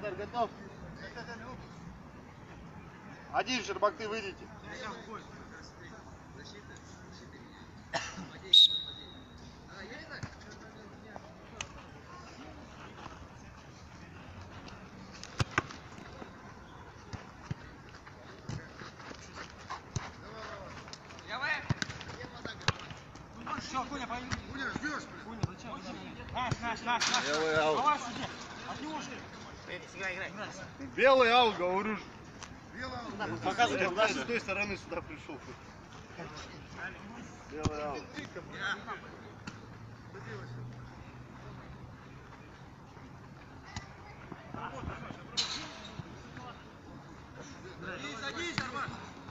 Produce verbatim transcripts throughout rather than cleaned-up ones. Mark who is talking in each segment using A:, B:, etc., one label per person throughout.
A: Федор, готов? Один, Щербак, ты выйдите. Белый аут. Белый аут, говорю. Показывай, он даже с той стороны сюда пришел. Белый аут.
B: Садись, Арман.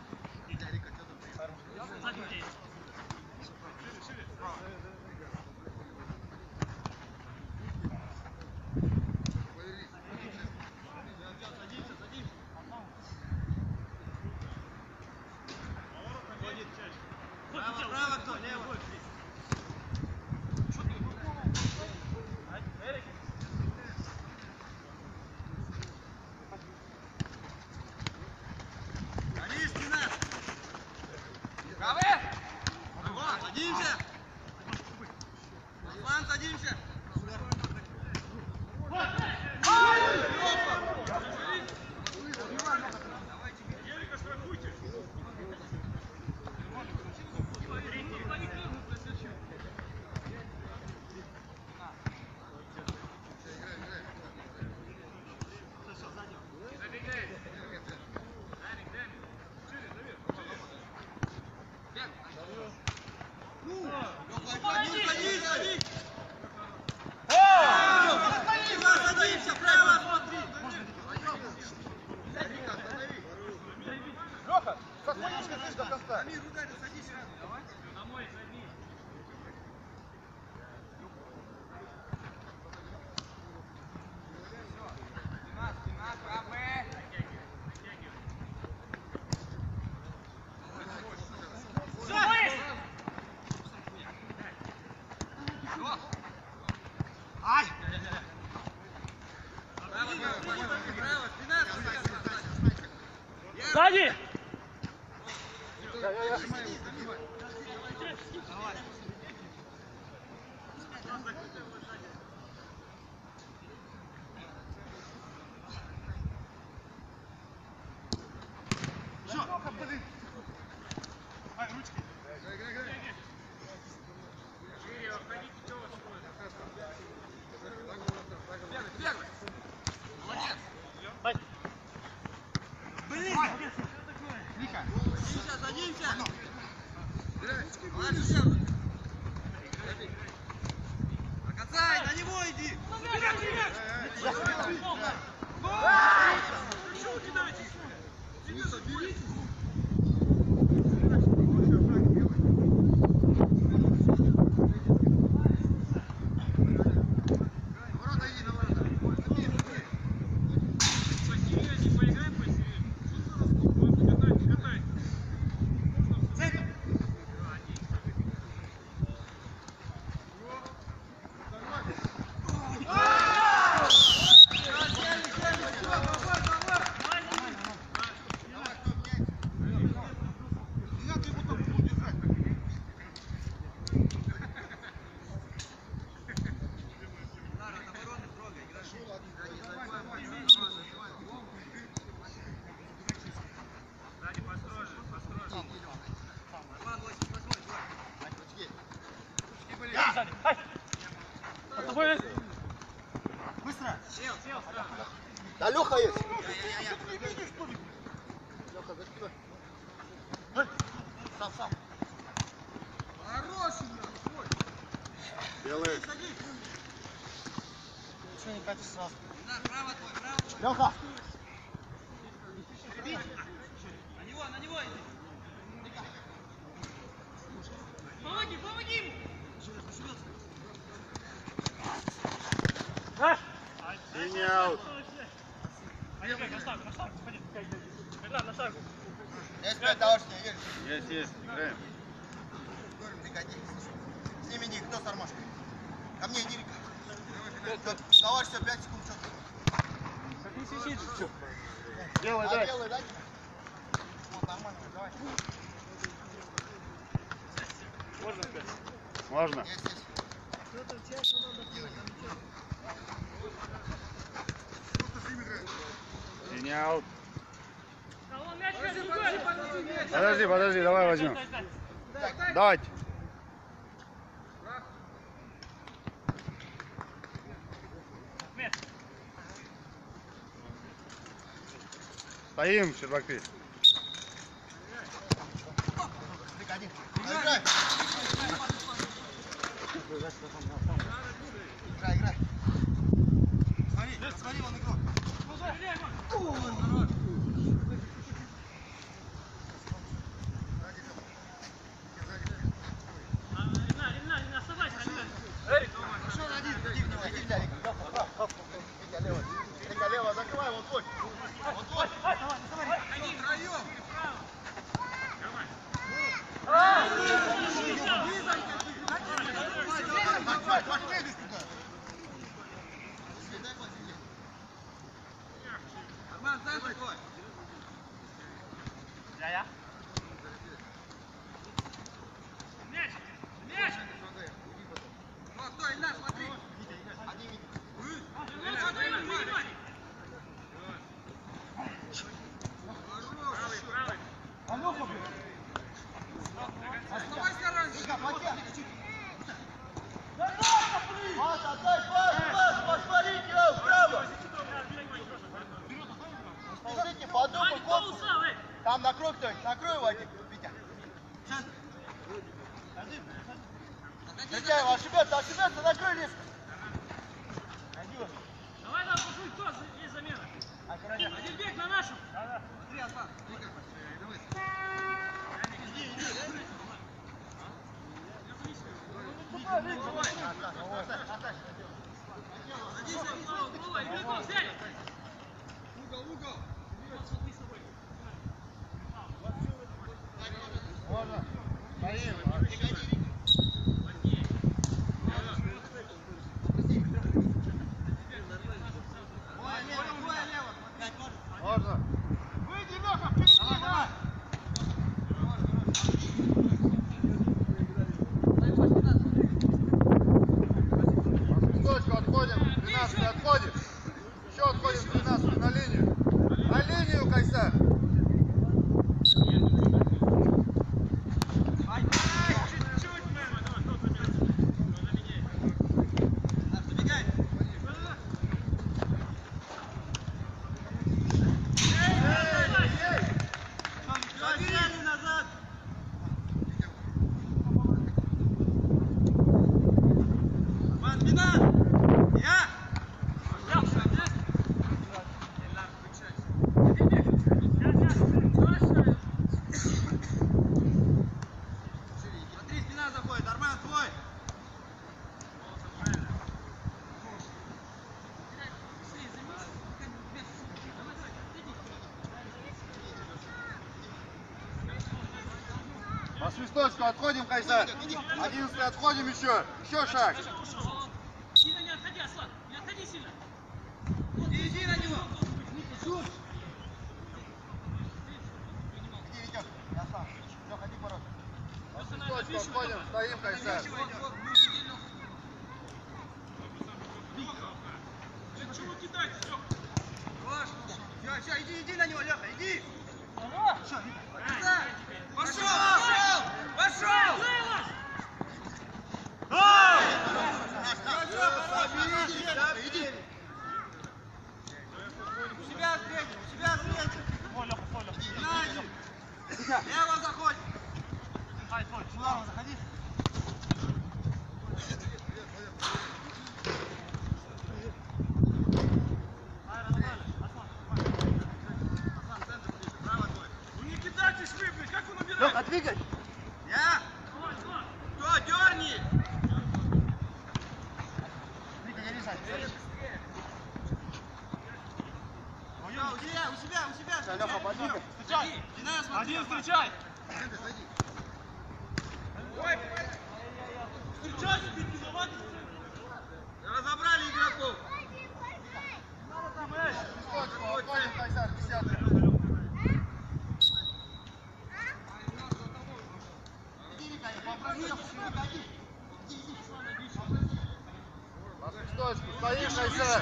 B: Право, кто? Лево. Садись, спина. Правый. Садимся. Аслан, садимся.
C: Сзади!
B: Кацай, на него иди!
C: Быстро!
B: Сел, сел, сразу.
A: Да, Леха есть.
B: Леха,
A: за спиной.
B: Сам, сам. Хороший,
A: Белый.
B: Ничего не катишь сразу. Право твой, право твой.
A: Леха.
B: На него, на него иди. Помоги, помоги ему.
A: Синий аут.
B: Есть пять наушников, Юрий.
A: Есть, есть. Играем.
B: Сними них, кто с армашкой? Ко мне, Юрика. Давай все, пять секунд, что ты?
C: Не свищит же, все.
A: Делай,
B: Да,
A: дай.
B: делай, дай. Вот, нормально, давай.
A: Можно опять? Можно.
B: Есть, есть.
A: Синял.
C: Да он мяч мяч другой.
A: Подожди, подожди, давай возьмем. Дать. Стоим, Щербаки.
B: Один. Играй. Играй, играй. Смотри, смотри, вон игрок. Хорошо, один, иди в него, иди в Ярик. Витя, лево. Витя, лево, закрывай, вот твой. Вот твой. Они втроем. Арман, центр твой.
C: Я-я. Мяч! Мяч!
B: Ну, стой, Илья, смотри. Один,
C: Анюха, блин.
B: оставайся раньше.
C: Да ладно, блин!
B: Пас, отдай, пас, пас, посмотрите, вправо. Скажите, подумай, корпус. Там накрой кто-нибудь, накрой его один, Витя. Нельзя его ошибаться, ошибаться, накрой леску. Найди его.
C: Давай, давай, пошли, кто есть замена?
B: Аккуратнее.
C: Один бег на нашу.
B: Смотри, Аслан, смотри, как. Иди, иди. Угол, угол.
A: Можно. Стоим. Можно.
B: Выйди, Леха, впереди, давай.
A: Точку отходим, тринадцать отходим. Еще отходим тринадцать на линию. На линию, Кайсар.
B: Забегай. Забегай назад. Ван, спина. Я. Смотри, спина заходит. Арман, твой.
A: По свисточку отходим, Кайсар. одиннадцать отходим еще. Еще шаг.
C: Сильно не отходи, Аслан. Не отходи сильно.
B: Иди на него. Иди, Витек. Я сам. Все, ходи по роту.
A: По свисточку отходим, стоим, Кайсар.
C: Чего кидать? Все.
B: Все, все, иди, иди на него, Леха, иди.
C: Хорош!
B: Пошел, пошел, пошел. Иди. У себя встретим, у себя встретим.
C: Ой, Леха, стой, Леха.
B: Геннадий. Лево заходь.
C: Ай, стой.
B: Слава, заходи.
C: Ай, нормально. Аслан,
B: Аслан, центр ближе, право твой.
C: ну не кидайтесь вы, блин, как вы набираете?
B: Леха, двигай. Я.
C: Давай, давай.
B: Кто, дерни. Витя, не решай. Все, у себя, у себя, у себя.
A: Леха, подвигай.
C: Встречай.
B: Динамик, смотри.
C: Один встречай.
B: Ой,
C: Встречайся, ты виноват.
B: разобрали игроков.
C: Надо там, эй.
B: стоишь, Айсер.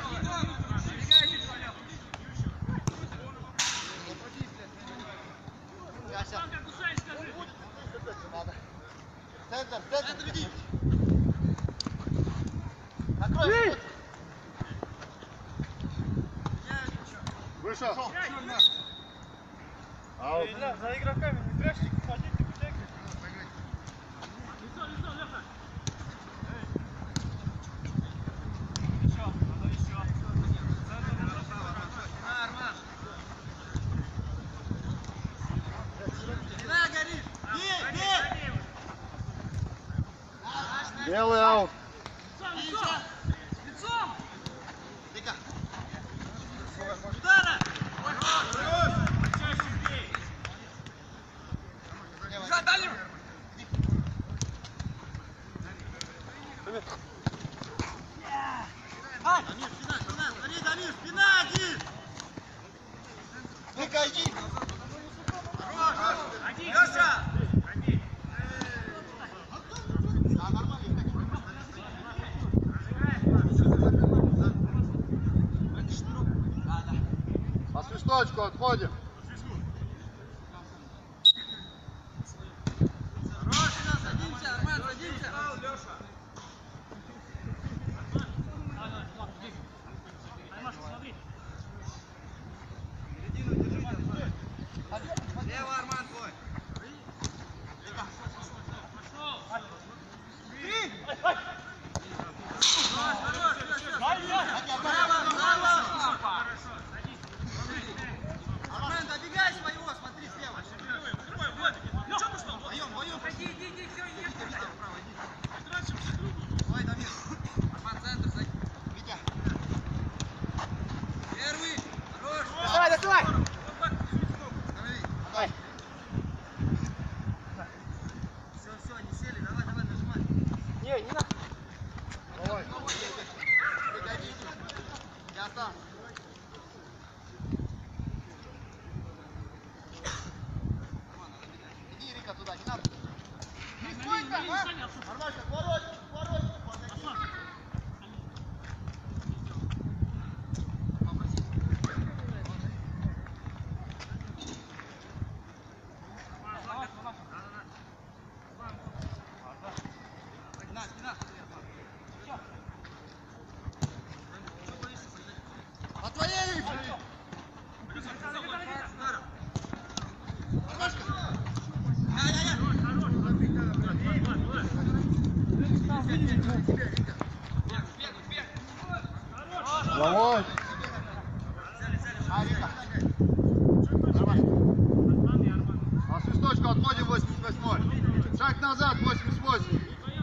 B: Центр, центр, веди. Накрой.
A: Вышел. Аут.
C: За игроками не прячьте, ходите, бегайте. Лицо, лицо, Леха. Еще, надо еще. Арман.
B: Спина горит. Бей, бей.
A: Белый аут.
C: Лицом, лицом. Лицом.
B: Дыка.
C: Удара.
B: Дамир, спина, спина, смотри, Дамир, спина один. Дыка, иди.
C: Один. Леша. Один.
B: Да, нормально.
A: По свисточку отходим.
C: Садимся, Арман, садимся. Леша.
B: Лево, Арман, твой. Арман, добегай своего, смотри слева. Вдвоем, вдвоем.
C: Иди, иди, иди, все, иди.
B: Витя, Витя, вправо, иди. Давай, Дамир. Арман, центр, сзади. Витя. Первый. Хорош.
C: Давай, давай.
B: Останови. Давай. Все, все, они сели. Давай, давай, нажимай.
C: Не, не надо.
A: Давай.
B: Я сам. Иди, Рика, туда, не надо. Не стойка, а? Нормально, ворот, ворот. Спина, спина. По твоей!
A: Давай.
B: А, Рика.
A: По свисточку отходим восемьдесят восьмой. Шаг назад восемьдесят восемь.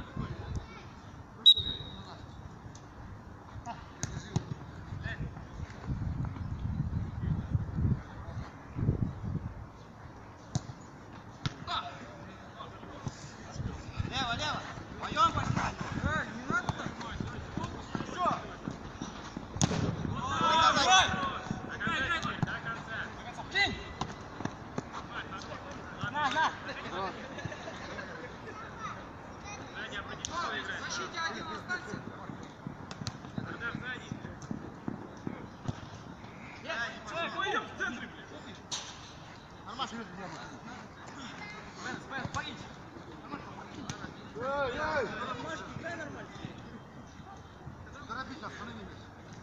B: Лево, лево. Вдвоем пошли. Не надо так. Все.
C: На, на.
B: Защите один, дистанция.
C: Пойдем в центре, блядь.
B: Нормально.
A: Эй, эй.
B: Торопись, останови меня.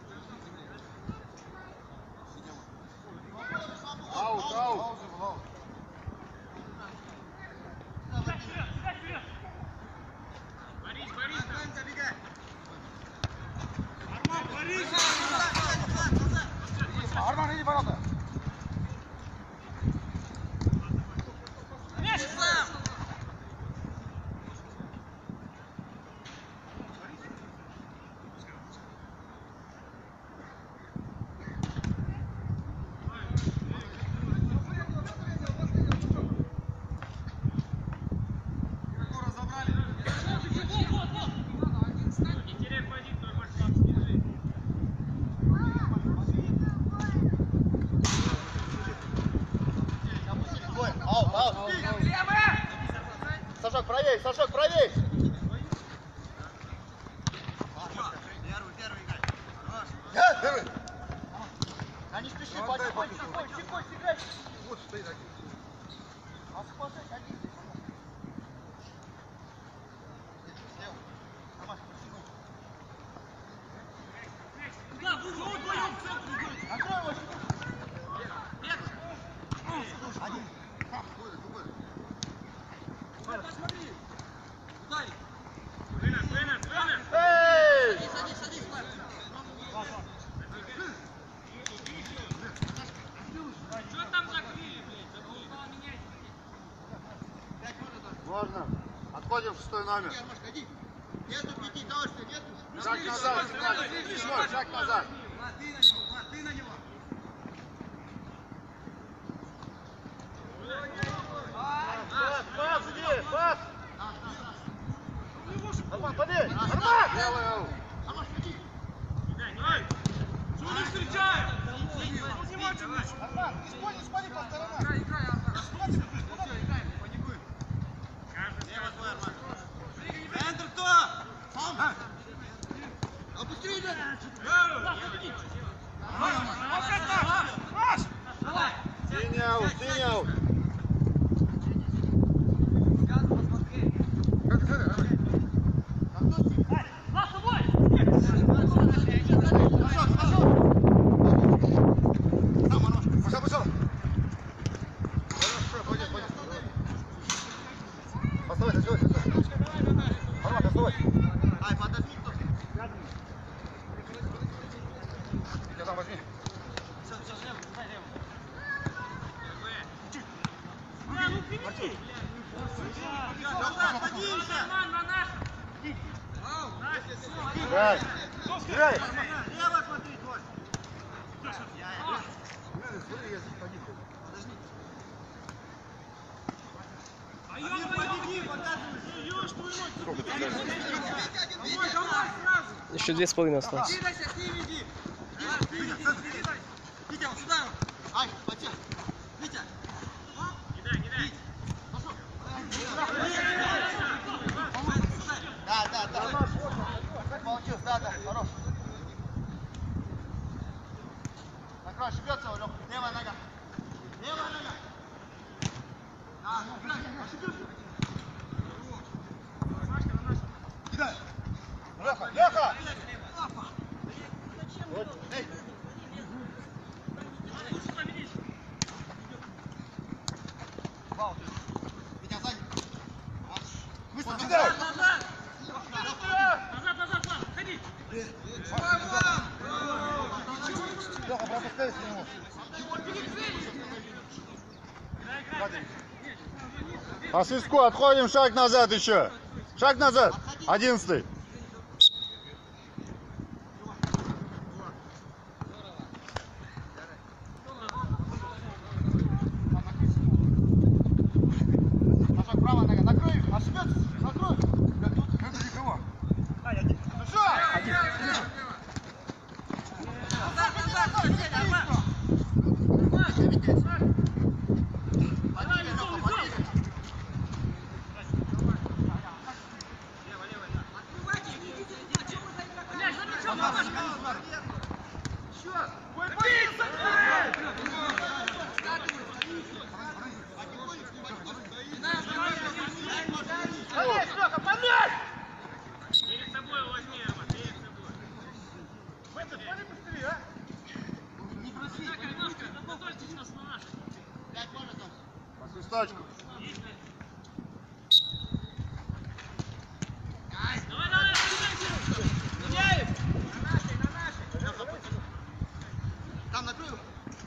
A: Аут, аут.
C: Вперед, вперед, вперед. Борис, Борис,
B: Арман, забегай.
C: Арман, Борис.
B: Назад, назад, назад.
A: Арман, иди ворота.
C: Мяч.
B: Сам. Аут, аут. Сашок, правей, Сашок, правей. Первый, первый играй. Давай. А не спеши, потихоньку, потихоньку, потихоньку, играй. Вот стоит один. А спасай, один. Слева. Намаз, просигнул.
C: Куда? Вдвоем, вдвоем, в центр идете.
B: Накрой его.
C: Один. Посмотри. Ударь. Вынос, вынос, вынос.
B: Эй!
C: Садись, садись, Марк. Что там закрыли, блядь? Забыл менять.
A: Можно. Отходим в шестой номер.
B: Нету пяти, товарищи, нету.
A: Шаг назад, Семен, шаг назад.
B: Ты на него, ты на него.
A: Пас, иди, пас. Арман, подъедь. Арман! Белый аут.
B: Арман, иди.
C: Что не встречаем?
B: Арман, не спорь, не спори по сторонам.
C: Играй, играй, Арман.
B: Куда ты? Куда ты? Играем, паникуем.
C: Лево твой, Арман.
B: Центр кто? Сам. Опусти, ребят.
A: Синий аут, синий аут.
B: Пошел, пошел. Оставайся, оставайся. Арман, оставайся. Ай, подожди, кто? Я там возьми.
C: Все, все, лево, дай лево. Бля, ну прими.
B: Назад, садимся.
C: Арман, на наш.
A: Играй. Играй.
B: Лево смотри, твой.
D: Еще две с половиной осталось.
B: Двигайся, с ним иди. Витя, вот сюда. Ай, потя. Витя.
C: Кидай, кидай.
B: Да, да, да. Получилось, да, да, хорош. Накрой, ошибется, Лёх. Левая нога. Левая нога. Да, играй, ошибется. Кидай. Леха, Леха! Вот, эй. Вау, Витя, сзади. Быстро, кидай!
C: Назад, назад, Слав, ходи.
B: Леха, пропускай с него.
A: По свистку отходим, шаг назад еще. Шаг назад. Одиннадцатый.
B: Ножок, правая нога, накрой, ошибется, накрой. Это никого. Ну что? Назад, назад, Витя, Арман. Витя, Витя. Подвигай, Леха, подвигай.
C: Перед собой возьми, Арман, перед собой.
B: Не проси.
C: Так, немножко, подольше сейчас на наш.
B: Пять можно там.
A: По свисточку.
C: Давай, давай, меняем.
B: На нашей, на нашей. Там накрою.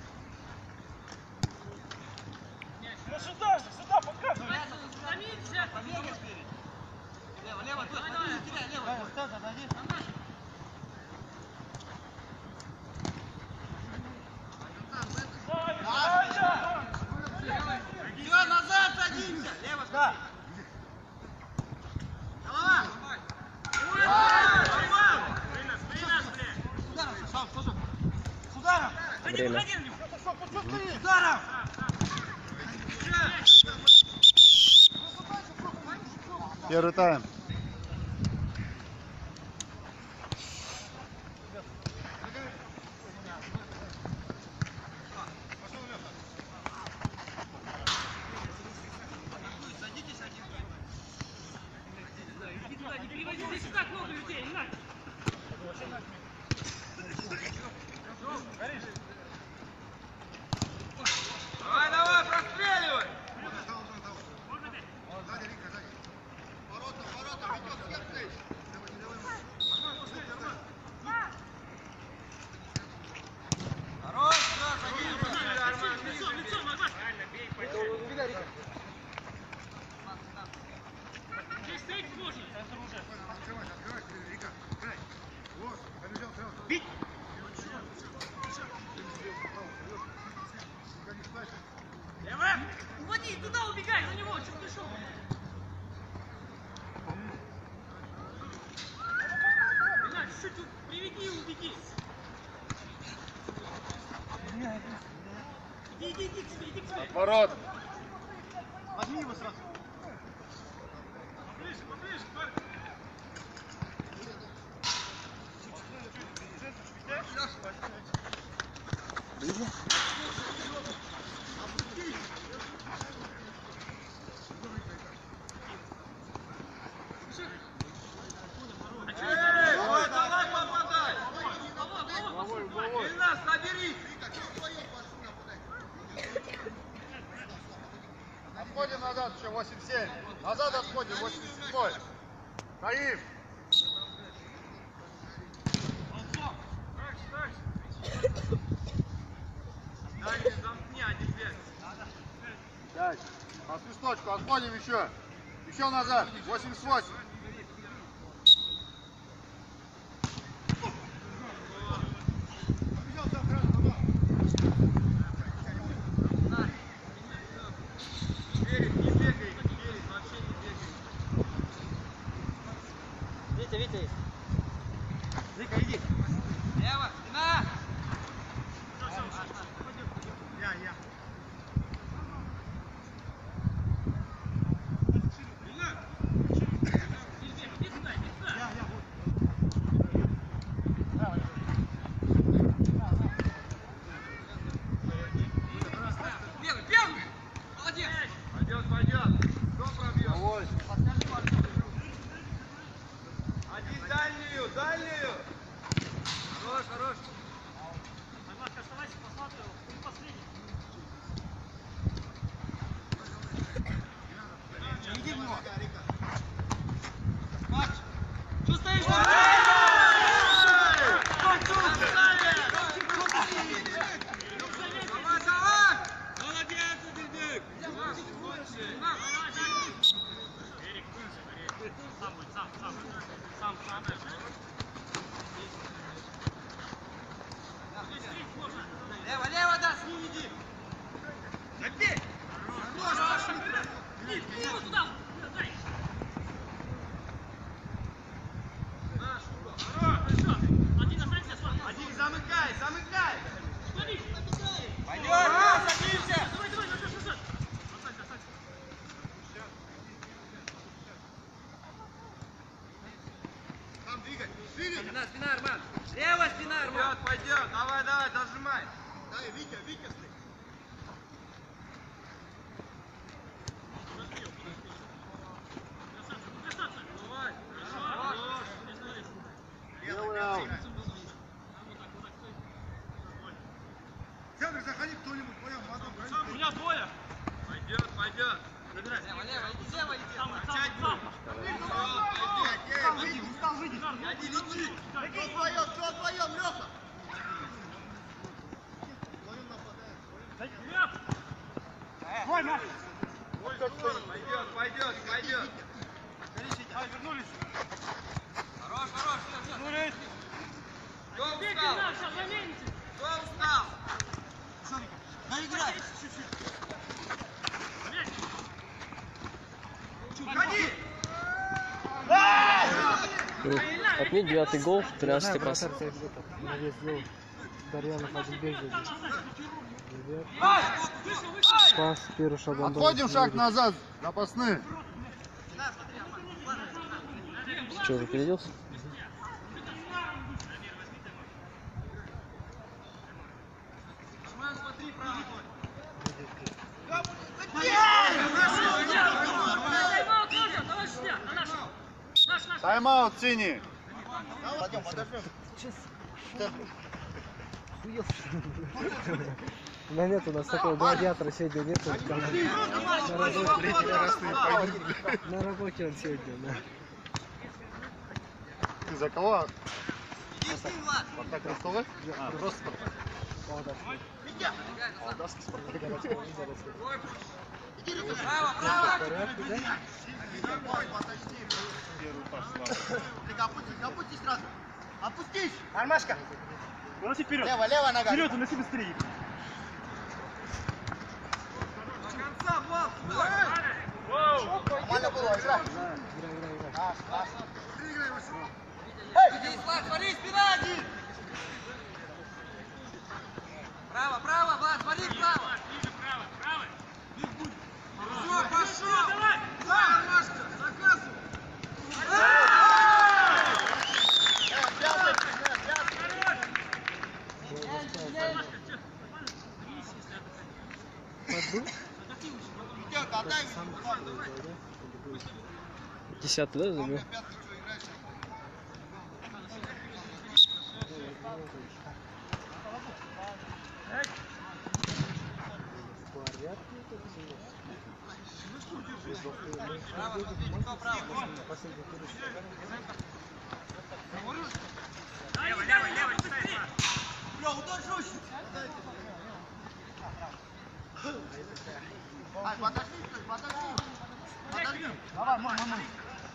C: Ну сюда же, сюда показывай. Заминься.
B: Побегай спереди. Лево, лево, тут,
C: Давай, давай.
B: теряй, лево. Стас, отойди. Все, назад садимся. Лево, смотри. Голова.
C: Вынос, вынос, блядь.
B: Ударом, сам, сам. С ударом.
D: Время.
B: С ударом.
A: Первый тайм. Отворот.
B: Возьми его сразу.
A: Отходим назад, еще восемь семь. Назад отходим, восемь семь. Стоим. Пять. По свисточку, отходим еще. Еще назад, восемьдесят восемь.
B: Витя, Витя. Вика, иди. Лево, спина. Я, я. Лево, лево, да, с ним иди. Забей. Один, замыкай, замыкай. Пойдем, садимся.
C: Давай, давай, назад, назад. Останься, останься.
B: Там двигай, двигай.
E: Спина, спина, Арман. Лево, спина, Арман.
B: Пойдет, пойдет. Давай, давай, дожимай. Дай, Витя, Витя, стой.
A: Белый аут.
B: Центр, заходи кто-нибудь, поем, молодой,
C: У меня двое.
B: Пойдет, пойдет.
C: Забирай.
E: Лево, лево, иди, лево, иди.
C: Сам, сам,
B: Качать
C: сам.
B: Устал выйди, устал выйди. Иди, лети. Кто вдвоем, кто вдвоем, Леха?
C: Ой, мяч.
B: Пойдет, пойдет, пойдет.
C: Ай, вернулись.
E: Хорош, хорош, все, все.
C: Вернулись.
B: Кто
C: Бейте
B: устал?
C: мяч, сейчас замените.
B: Кто устал?
C: Наиграй.
B: Ходи!
D: Отметь девятый гол, тринадцатый пас.
F: На весь гол. Дарьянов один бег забил. Пас, первый шаг.
A: Отходим шаг назад, запасные.
D: Что, уже переделся?
B: Смотри, правый.
C: Тайм-аут нужно, давай сюда, на наш. Наш, наш.
A: Тайм-аут, синий.
B: Пойдем, подождем.
F: У меня нет, у нас такого гладиатора сегодня нет. На работе, на работе он сегодня. Да.
A: Ты за кого?
E: Иди с ним, Влад.
A: Спартак Ростовы? А, просто Спартак.
F: Молодец.
A: Молдавский Спартак.
E: Право, право.
F: Порядки, да?
A: Первый пошла.
B: Опустись, опустись сразу. Опустись.
A: Армашка. Уноси вперед.
B: Лево, лево нога.
A: Вперед, уноси быстрее.
B: До конца, Влад, сюда. Нормально было, игра. Наш, наш. Выиграй, Василий.
E: Иди, Влад, смотри, спина один. Право, право, Влад, смотри, право.
B: Витёлка, отдай мне.
D: Десятый, да, забил?
B: Пятый, что играешь?
C: Левый, левый, левый,
E: Бля, удар жестче.
B: Ай, подожди, стой, подожди. Подожди. Давай, мой, мой, мой.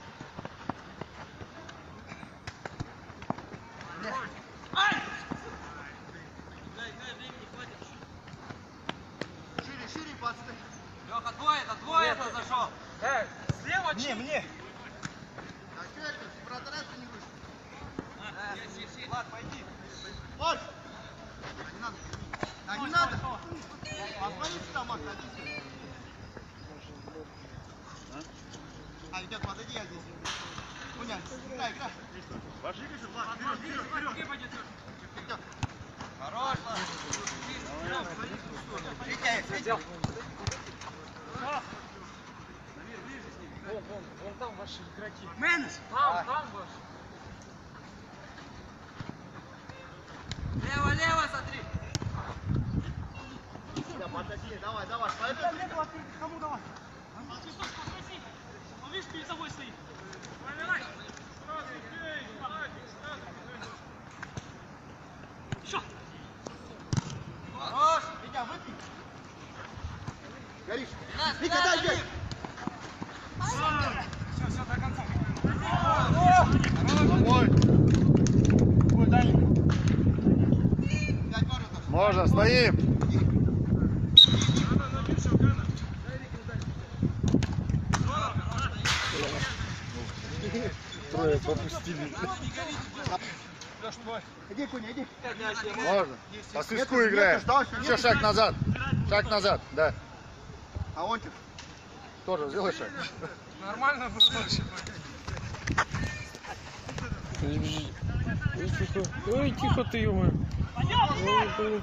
B: Шире, шире, подстой.
E: Леха, двое, это двое это зашел.
C: Слева, мне, мне.
B: А что это? Вратаря ты не вышел?
E: Влад, пойди.
B: Вот. Не надо. Да не надо. Позвони сюда, Макс, иди сюда. А, ребят, подойди, я здесь. Хуня, играй, играй. Витёк.
E: Хорош, Влад.
B: Витя, Витя.
C: Вон, вон, вон там ваши игроки. Менес! Там, там ваши.
E: Лево, лево, смотри.
B: Да, подожди, давай, давай. Пойдем.
C: Кому давай? Свисток, попроси. Он, видишь, перед тобой стоит. Давай, давай. Еще.
E: Хорош.
B: Витя, выпей. Горишь.
E: Нас,
B: Витя,
E: нас,
B: дай
E: Амир.
B: бег.
C: Все, все, до конца.
A: Ой,
B: Ой, дай. Пять воротов.
A: можно, стоим. Трое пропустили.
B: Иди, Куня, иди.
A: Можно. По свистку
B: Нету,
A: играем.
B: нету, ждал, еще
A: Еще
B: нету.
A: шаг назад. Шаг назад, да.
B: А он что?
A: Тоже сделай шаг.
C: Нормально было вообще.
D: Ой, тихо. Ой, тихо ты, ё-моё. Ой, блин.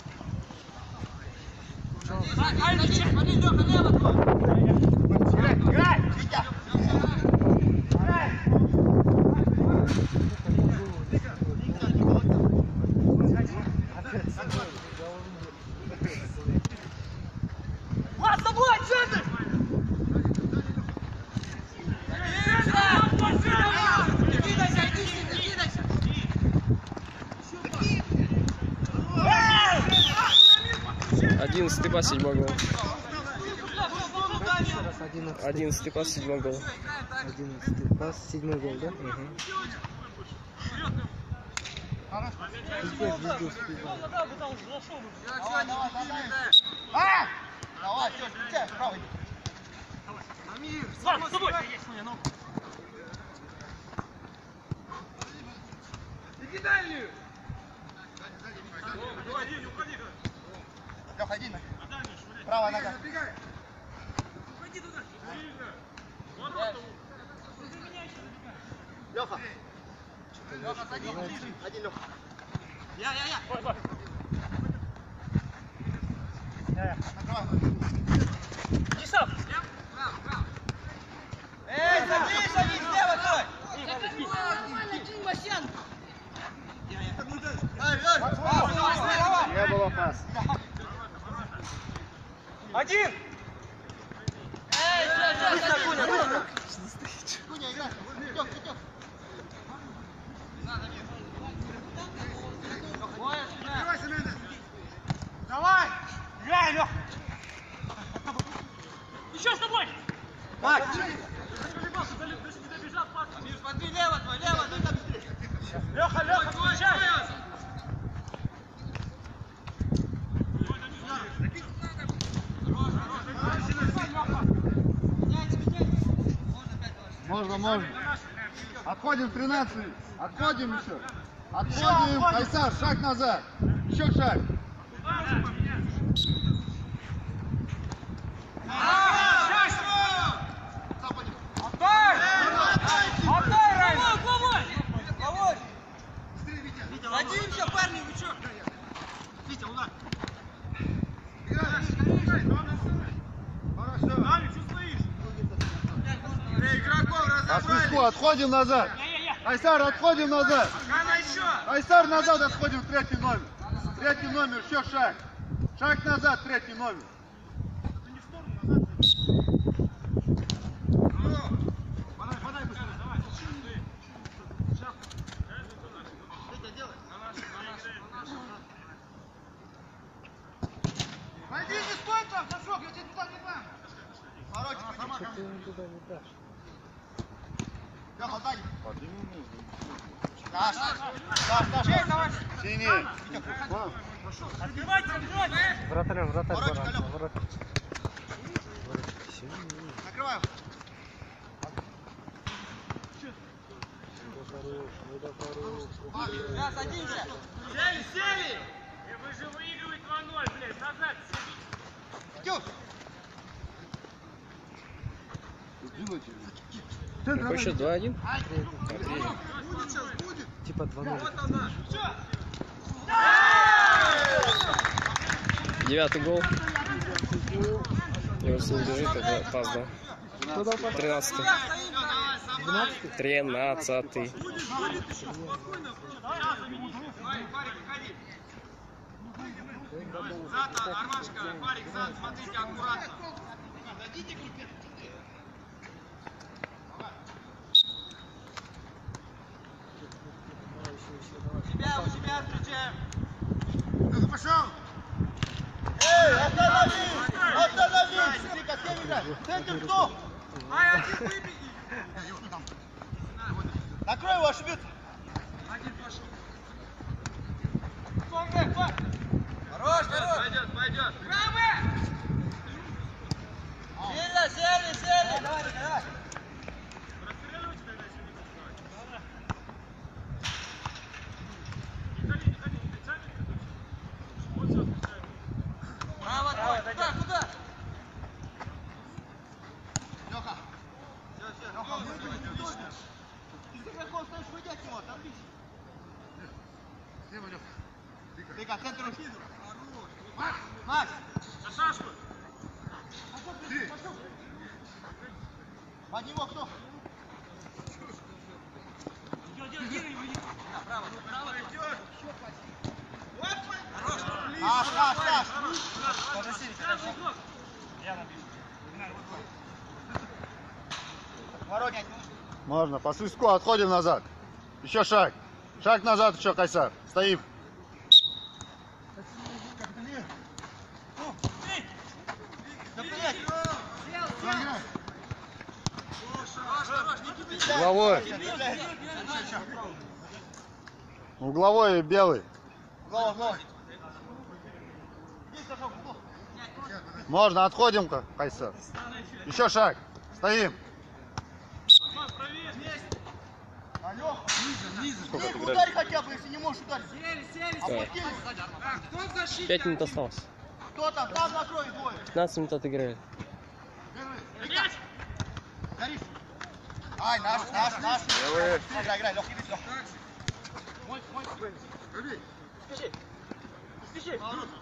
E: Смотри, Леха, лево твой.
B: Играй, играй. Витя.
C: Влад, с тобой, центр!
E: Кидайся, иди сюда, кидайся.
D: Одиннадцатый пас, седьмой гол.
F: Раз одиннадцатый.
D: Одиннадцатый пас, седьмой гол.
F: Одиннадцатый пас, седьмой гол, да? Угу. Везде, везде успевал.
B: Давай, давай, давай. А! Давай, все, Витя, правый.
E: Амир,
C: Влад, с тобой!
E: иди дальнюю.
B: Леха, иди. Правая нога. Леха. Леха, садись. Один, Леха.
E: Я, я, я.
B: Накрывай.
C: Исав!
E: Право, право. Эй, садись, садись, слева твой.
C: Нормально, Дим Васян!
B: Ай, ай.
A: Не было пас.
C: Один!
E: Эй, все, все, садись.
B: Куня, играй. Витек, Витек.
E: Двое сюда.
C: Давай! Играй, Лех! Еще с тобой!
B: Макс.
E: Амир, смотри, лево твой, лево, ну там быстрее.
C: Леха, Леха, встречай!
A: Можно, можно. Отходим в тринадцать. Отходим еще. Отходим. Кайсар, шаг назад. Еще шаг.
C: Отдай! Отдай, Райан! Головой,
E: Головой. Садимся, парни, вы чё?
B: Витя, удар.
A: По свистку отходим назад. Айсар, отходим назад. Айсар, назад отходим в третий номер. Третий номер, еще шаг. Шаг назад, третий номер.
B: Пойди, не стой там, Сашок, я тебе туда не дам. Воротик, сама.
F: Что ты ему туда не дашь?
B: Лёха, дай. Наш, наш, наш, наш.
A: Синий.
C: Открывайте, открывайте!
F: Вратарем, вратарь,
B: Воротик,
F: баран,
B: Алёха.
F: вратарь. Воротик сильный.
B: Накрываем.
F: Да хорош, ну да хорош.
E: Да, садимся.
C: Сели, сели! Вы же выигрываете два ноль, блядь, назад!
B: Идём.
D: Какой счет? два один?
B: Будет сейчас, будет.
F: Типа два ноль.
D: Девятый гол. Его сын бежит, это пас, да?
F: Кто дал пас?
D: Тринадцатый. Тринадцатый.
B: Зад, Армашка, Фарик, зад, смотрите, аккуратно.
E: У тебя, у тебя встречаем.
B: Ну, пошел. Эй, остановись! Остановись! Вика, с кем играть? Центр кто?
C: Ай, один выбеги!
B: Накрой его, ошибет.
C: Один пошел.
E: Хорош, хорош.
C: Пойдет, пойдет.
E: Сильно, сели, сели. Давай, давай.
C: Расстреливайте тогда, если не давай. Не ходи, не ходи, не тяни. Вот все, отпускай.
E: Право, давай. Куда, куда?
B: Леха. Все, все, Леха, отлично. Ты с игроком стоишь, выйди от него, отлично. Вика, центр руки. Макс.
C: На Сашку.
B: Под него кто?
C: Идет, идет, Кирилл, выйди.
E: Право, право.
B: Аш, аш, аш.
C: Сразу игрок.
B: Воротник.
A: Можно. По свистку отходим назад. Еще шаг. Шаг назад еще, Кайсар. Стоим. Угловой. Угловой белый.
B: Голов, голов.
A: Можно, отходим, Кайсар. Еще шаг. Стоим.
B: Тихо, ударь хотя бы, если не можешь ударить.
D: Так. Пять минут осталось.
B: Кто там? Там накрой двое.
D: пятнадцать минут отыграли.
C: Мяч!
B: Горишь. Ай, наш, наш, наш. Играй, играй, Лех, иди, Лех.
C: Спеши! Спеши!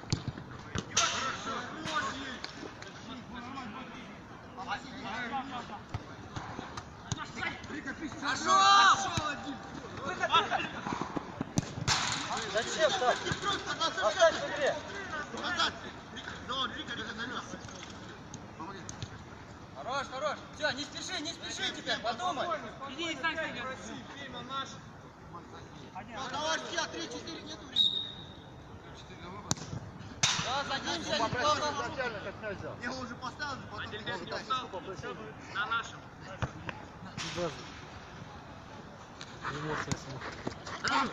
E: Зачем так? Оставь в игре.
B: Назад. Да он, Вика, не занес. Помоги.
E: Хорош, хорош. Все, не спеши, не спеши теперь, подумай.
C: Иди и стань, стань.
B: Ну, давай, все, три-четыре, нету времени.
E: Да, садимся,
A: Попроси
E: неплохо.
A: начальник от меня взял.
B: Я его уже поставил, потом
C: Один
B: тоже
C: пять
B: дай.
C: устал. На нашем.
F: Даже. Эмоция самых.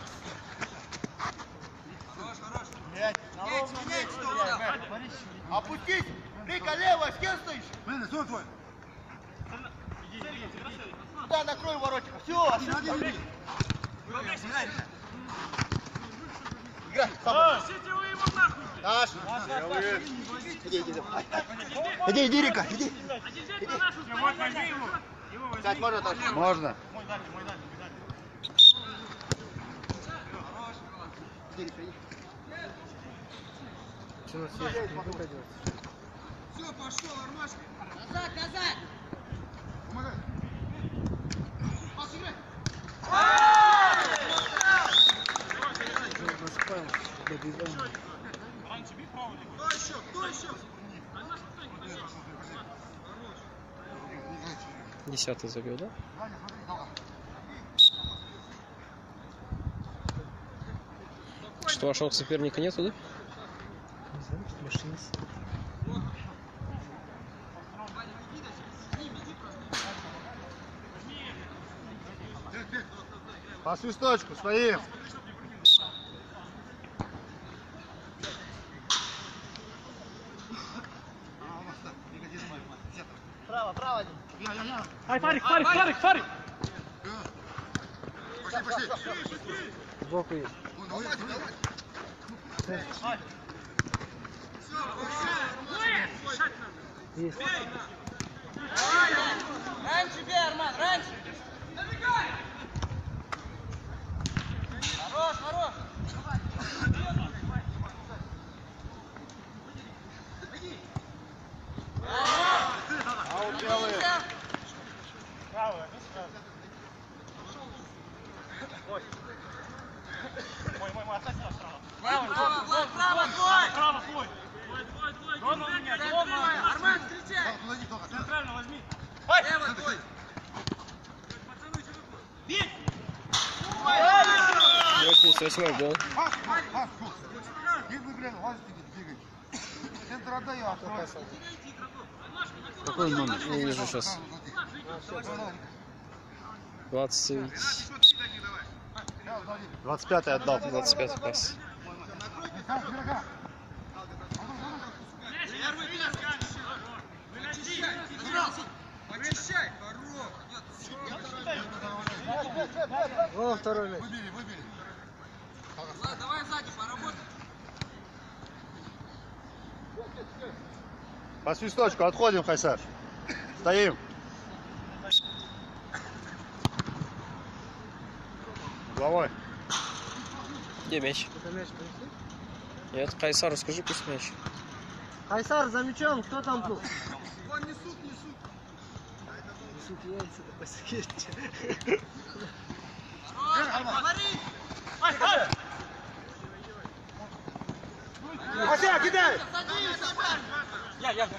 E: Хорош, хорош.
B: Блядь, на ровном месте, блядь. Опустись. Вика, левая, с кем стоишь? Блин, кто твой? Да, накрой воротика. Все, ошибки. Играй, сам.
C: Сетевы его нахуй!
B: Наш. Иди, иди, иди, иди, Рика, иди.
C: Один взять на нашу сторону.
B: Сядь, можно так?
A: Можно.
B: Иди, Рика, иди.
F: Что у нас есть? Не выходил.
B: Все, пошел, Армаш.
E: Назад, назад!
B: Помогай. Пас, играй.
F: Распал. Добиваем.
B: Кто еще? Кто еще?
D: Десятый забил, да? Что, вашего соперника нету, да?
F: Не знаю, что машинист.
A: По свисточку, стоим.
E: Право, право.
B: Я, я, я.
C: Ай, Фарик, Фарик, Фарик, Фарик!
B: Пошли, пошли.
F: Сбоку есть.
B: Давай, давай.
F: Есть.
E: Раньше бей, Арман, раньше! Хорош, хорош!
A: Аут белый.
E: Право, право, право, право, твой!
C: Право, твой! Твой, твой, твой! Дома у меня, дома!
E: Арман, встречай!
B: Подойди, только.
C: Центрально возьми!
E: Лево, твой!
C: Бей!
D: восемьдесят восьмой гол.
B: Пас, пас, пас. Их выглянул, лазит и двигай. Центр отдай, а открой.
A: Какой номер?
D: Не вижу сейчас. двадцать...
A: двадцать пятый отдал.
D: двадцать пятый пас.
B: Очищай, хорош.
F: О, второй мяч.
B: Выбери, выбери.
E: Ладно, давай сзади, поработай.
A: По свисточку отходим, Хайсар. Стоим. Головой.
D: Где мяч?
F: Это мяч принесли?
D: Нет, Кайсар, скажи, пусть мяч.
F: Хайсар, за мячом, кто там был?
B: Вон несут, несут.
F: Несут яйца, да посеките.
E: Говори!
C: Ай, ай!
A: Вася, кидай!
E: Садись, Арман!
C: Я, я, я!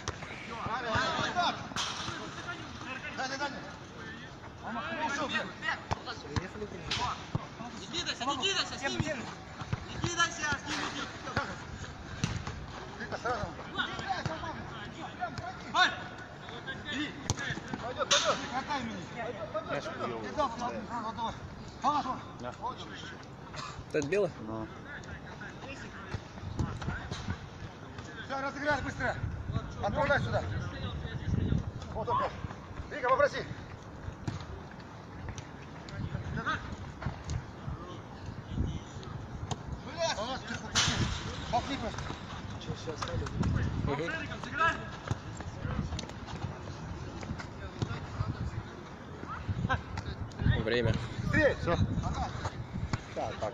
B: Дай, дай, дай.
F: Приехали, конечно.
E: Не кидайся, не кидайся, с ними! Не кидайся, с ними!
B: Ты-то сразу.
C: Ай!
B: Пойдет, пойдет. Какая минута? Ты дал сразу, сразу отдавай. Палас, вон.
D: Это белый?
A: Ну.
B: Все, разыграли быстро. Отправляй сюда. Вот он. Вика, попроси. Палас, ты попроси. Попни просто.
F: Что, все остались?
C: Центриком сыграй!
D: Время.
B: Быстрее.
A: Все.
B: Так,
A: так.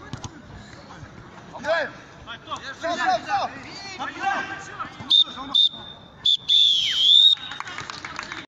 B: Играем.
C: Ай, кто?
B: Все, все, все.
C: Отбирай!